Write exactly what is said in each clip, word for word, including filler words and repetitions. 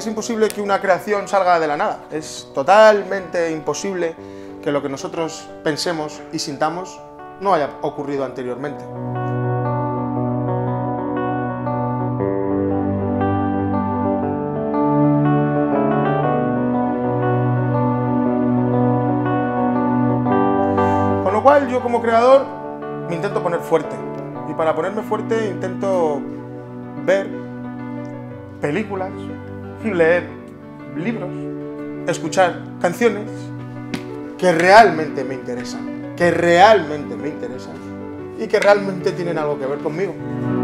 es imposible que una creación salga de la nada. Es totalmente imposible que lo que nosotros pensemos y sintamos no haya ocurrido anteriormente. Con lo cual, yo como creador me intento poner fuerte. Y para ponerme fuerte intento ver películas, leer libros, escuchar canciones que realmente me interesan, que realmente me interesan y que realmente tienen algo que ver conmigo.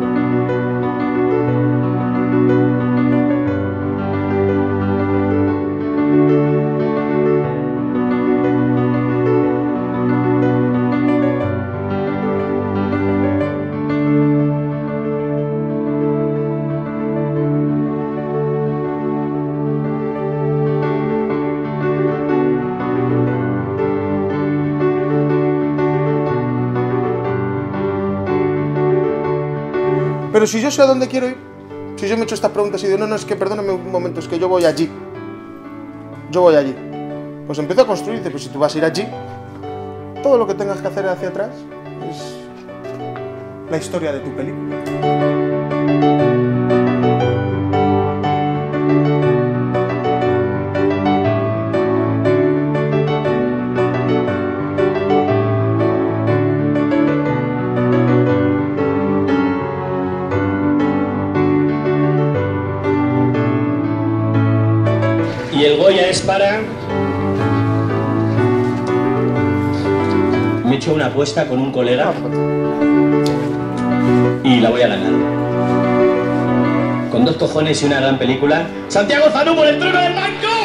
Pero si yo sé a dónde quiero ir, si yo me he hecho estas preguntas y digo, no, no, es que perdóname un momento, es que yo voy allí, yo voy allí, pues empiezo a construir, dice, pues si tú vas a ir allí, todo lo que tengas que hacer hacia atrás es la historia de tu película. Y el Goya es para... Me he hecho una apuesta con un colega y la voy a ganar. Con dos cojones y una gran película. ¡Santiago Zanú por el trono del banco!